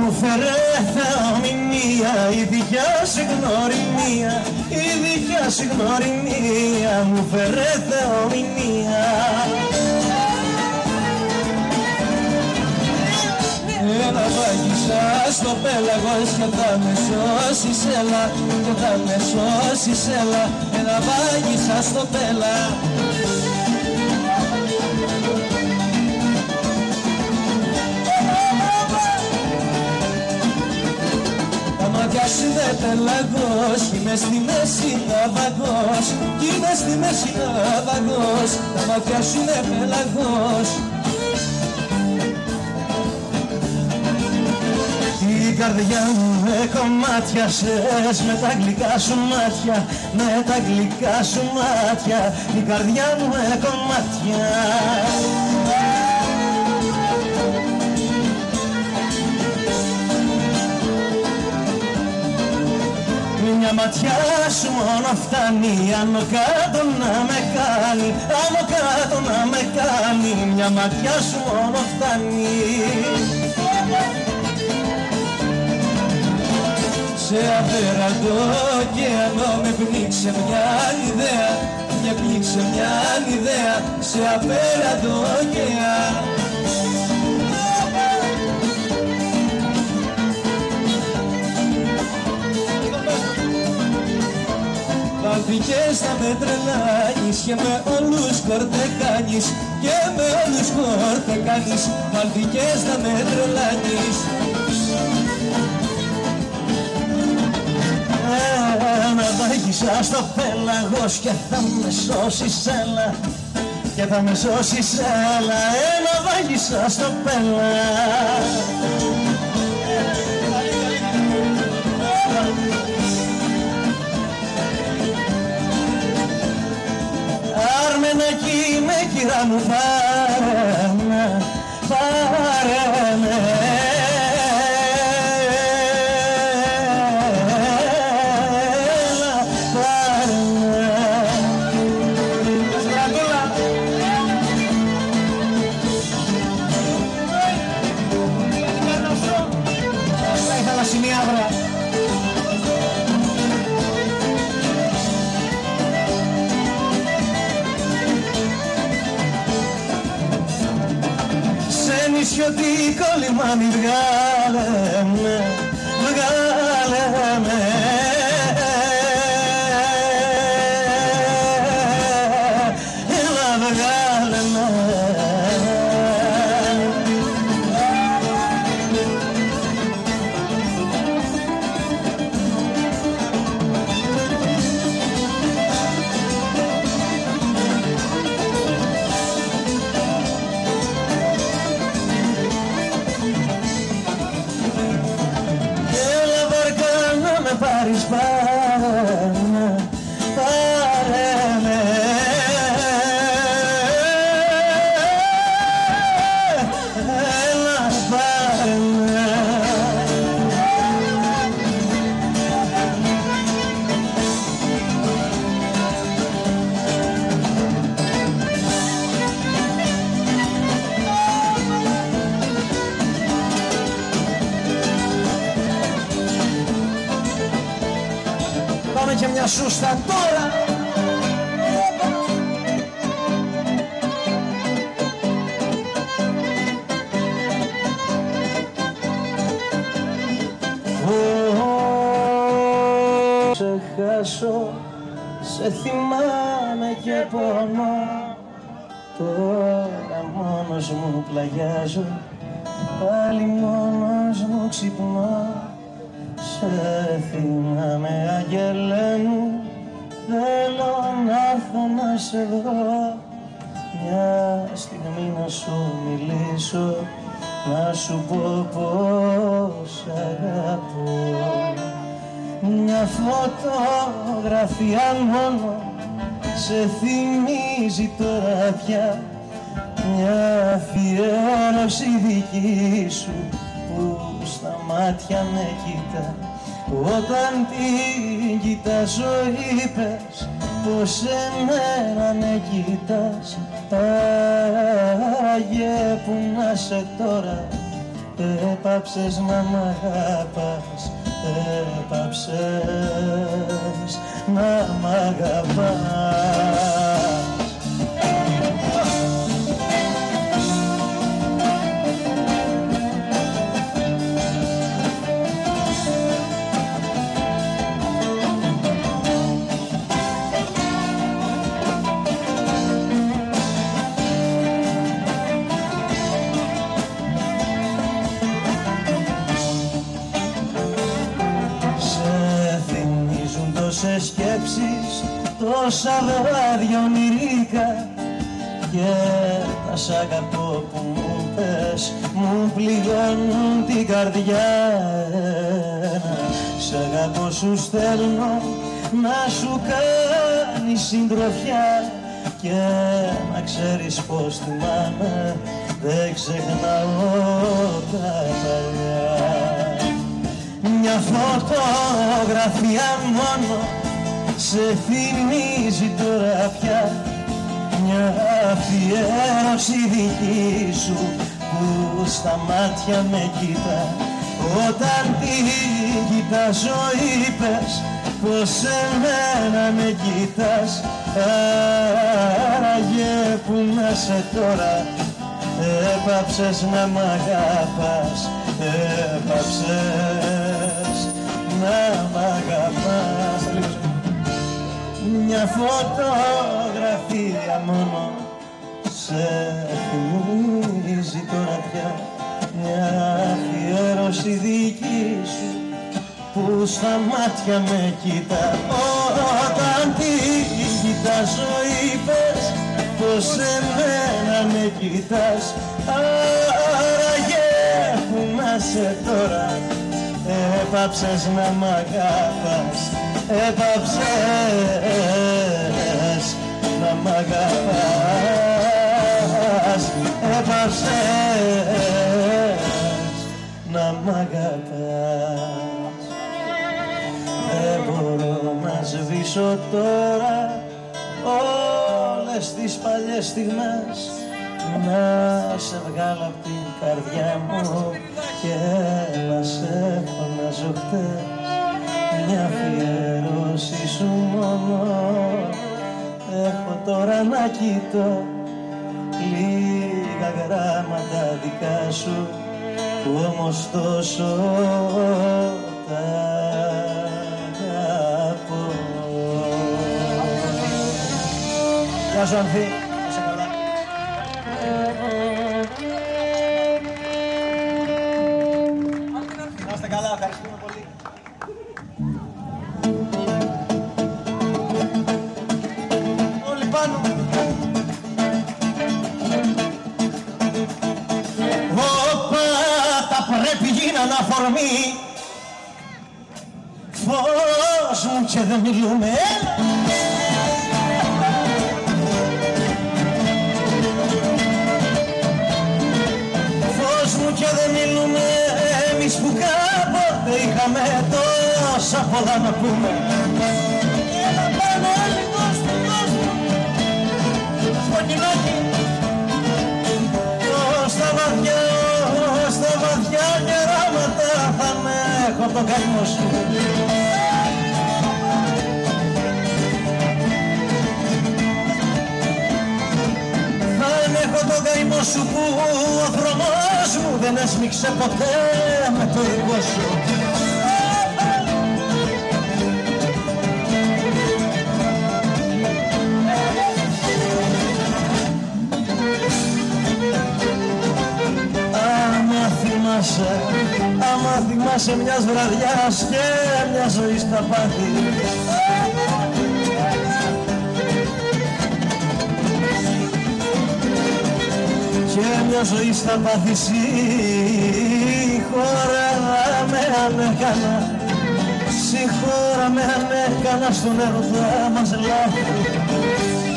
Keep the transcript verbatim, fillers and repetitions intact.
μου φέρε θεομηνία, η δικιά σου γνωριμία, η δικιά σου γνωριμία μου φέρε θεομηνία. Ένα βάγισα στο πέλαγος και θα με σώσεις έλα, και θα με σώσεις έλα. Ένα βάγισα στο πέλα. Τα μάτια σου είναι πελαγός, κι είμαι στη μέση ναυαγός, κι είμαι στη μέση ναυαγός. Τα μάτια σου είναι πελαγός. Η καρδιά μου με κομμάτιασες με τα γλυκά σου μάτια, με τα γλυκά σου μάτια, η καρδιά μου με κομμάτια. Μια ματιά σου μόνο φτάνει, άνω κάτω να με κάνει, άνω κάτω να με κάνει, μια ματιά σου μόνο φτάνει. Σε απέραντο ωκεανό με πνίξε μια ιδέα, με πνίξε μια ιδέα, σε απέραντο ωκεανό. Βάλθηκες να με τρελάνεις και με όλους κορτεκάνεις, και με όλους κορτεκάνεις, βάλθηκες να με τρελάνεις. Ένα βάγισα στο πέλαγος και θα με σώσεις έλα, και θα με σώσεις έλα. Ένα βάγισα στο πέλαγος. Άρμενα κι είμαι κυρά μου, πάρε με, πάρε με. Νησιωτικό λιμάνι βγάλε με, βγάλε με. Έλα βγάλε με. Πάρεις, πάρε με, πάρε με. Έλα πάρε με. Πάμε και μια σούστα τώρα. Σε χάσω, σε θυμάμαι και πονώ, τώρα μόνος μου πλαγιάζω, πάλι μόνος μου ξυπνώ. Σε θυμάμαι αγγέλε μου, θέλω να έρθω να σε δω, μια στιγμή να σου μιλήσω, να σου πω πως αγαπώ. Μια φωτογραφία μόνο σε θυμίζει τώρα πια, μια αφιέρωση δική σου που στα μάτια με κοίτα. Όταν την κοιτάζω είπες πως εμένα με κοιτάς. Άγιε που να σε τώρα, έπαψες να μ' αγαπάς, έπαψες να μ' αγαπάς. Σε σκέψεις τόσα βράδια ονειρικά και τα σ' αγαπώ που μου πες μου πληγώνουν την καρδιά. Σ' αγαπώ σου στέλνω να σου κάνει συντροφιά και να ξέρεις πως θυμάμαι δεν ξεχνάω τα παλιά. Μια φωτογραφία μόνο σε θυμίζει τώρα πια, μια αφιέρωση δική σου που στα μάτια με κοίτα. Όταν τη κοιτάζω είπες πως εμένα με κοιτάς, άραγε που να σε τώρα, έπαψες να μ' αγαπάς, έπαψες να μ' αγαπάς. Μια φωτογραφία μόνο σε θυμίζει τώρα πια, μια αφιέρωση δική σου που στα μάτια με κοίτα. Όταν τη κοιτάζω είπες πως εμένα με κοιτάς, άραγε που να σε τώρα, έπαψες να μ' αγαπάς, έπαψες να μ' αγαπάς, έπαψες να μ' αγαπάς. Δεν μπορώ να σβήσω τώρα όλες τις παλιές στιγμές, να σε βγάλω απ' την καρδιά μου και να σε φωνάζω χτες. Μια αφιέρωση σου μόνο έχω τώρα να κοιτώ, λίγα γράμματα δικά σου που όμως τόσο τα αγαπώ. Γεια σου Ανθή. Να είστε καλά, ευχαριστούμε πολύ. Όλοι πάνω. Όπα, τα πρέπει γίναν αφορμή, φως μου και δεν μιλούμε. Φως μου και δεν μιλούμε, εμείς που κάποτε είχαμε τόσα πολλά να πούμε. Έλα πάνω όλοι, δώσ' του, δώσ' του, στο κοινάκι. Στα βαθιά, στα βαθιά γεράματα θα με έχω τον καημό σου. Θα έχω τον καημό σου που ο δρόμος μου δεν έσμιξε ποτέ με το ήρκο σου. Άμα θυμάσαι μιας βραδιάς και μια ζωή στα πάθη, και μια ζωή στα πάθη, συγχώραμε αν έκανα, συγχώραμε αν έκανα στον έρωτα μας λάθη.